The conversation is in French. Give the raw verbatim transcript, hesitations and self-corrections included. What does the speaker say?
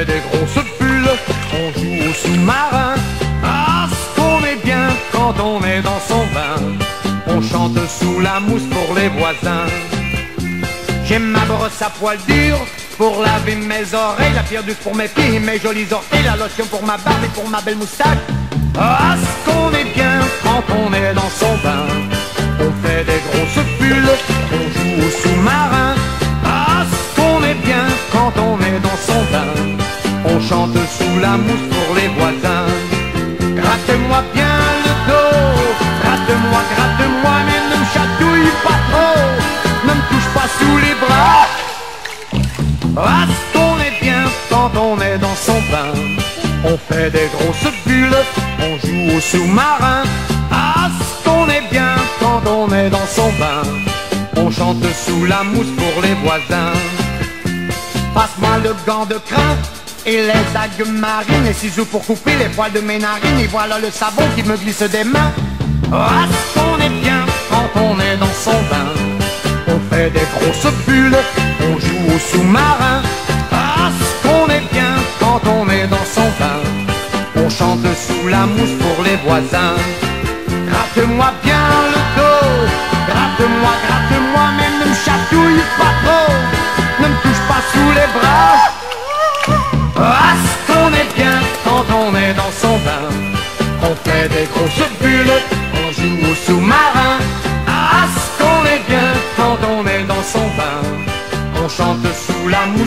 fait des grosses bulles, on joue au sous-marin. Ah, ce qu'on est bien quand on est dans son bain. On chante sous la mousse pour les voisins. J'ai ma brosse à poil dur pour laver mes oreilles, la pierre douce pour mes pieds et mes jolis orteils, la lotion pour ma barbe et pour ma belle moustache. Ah, ce qu'on est bien quand on est dans son bain. On fait des grosses bulles, on joue au sous-marin. Ah, ce qu'on est bien quand on est dans son bain. On chante sous la mousse pour les voisins. Gratte-moi bien le dos, gratte-moi, gratte-moi, mais ne me chatouille pas trop, ne me touche pas sous les bras. Ah, ce qu'on est bien quand on est dans son bain. On fait des grosses bulles, on joue au sous-marin. Ah, ce qu'on est bien quand on est dans son bain. On chante sous la mousse pour les voisins. Passe-moi le gant de crin et les algues marines, les ciseaux pour couper les poils de mes narines, et voilà le savon qui me glisse des mains. Ah, ce qu'on est bien quand on est dans son bain. On fait des grosses bulles, on joue au sous-marin. Ah, ce qu'on est bien quand on est dans son bain. On chante sous la mousse pour les voisins. Gratte-moi bien le dos, gratte-moi, gratte-moi, mais ne me chatouille pas trop, ne me touche pas sous les bras. Ah, ce qu'on est bien quand on est dans son bain. On fait des grosses bulles, on joue au sous-marin. Ah, ce qu'on est bien quand on est dans son bain. On chante sous la mousse